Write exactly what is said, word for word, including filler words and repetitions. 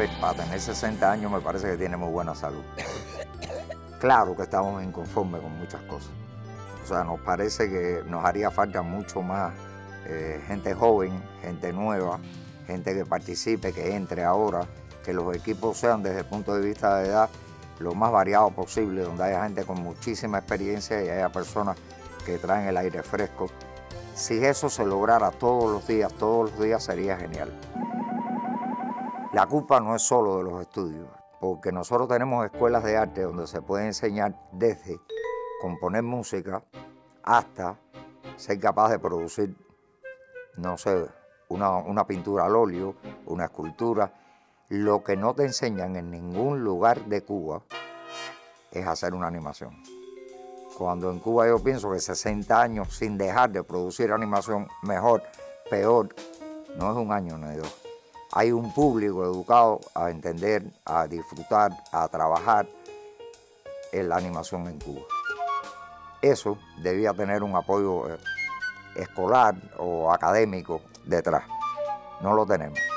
Chávez, para tener sesenta años, me parece que tiene muy buena salud. Claro que estamos inconformes con muchas cosas. O sea, nos parece que nos haría falta mucho más eh, gente joven, gente nueva, gente que participe, que entre ahora, que los equipos sean desde el punto de vista de edad lo más variado posible, donde haya gente con muchísima experiencia y haya personas que traen el aire fresco. Si eso se lograra todos los días, todos los días sería genial. La culpa no es solo de los estudios, porque nosotros tenemos escuelas de arte donde se puede enseñar desde componer música hasta ser capaz de producir, no sé, una, una pintura al óleo, una escultura. Lo que no te enseñan en ningún lugar de Cuba es hacer una animación. Cuando en Cuba yo pienso que sesenta años sin dejar de producir animación, mejor, peor, no es un año ni dos. Hay un público educado a entender, a disfrutar, a trabajar en la animación en Cuba. Eso debía tener un apoyo escolar o académico detrás. No lo tenemos.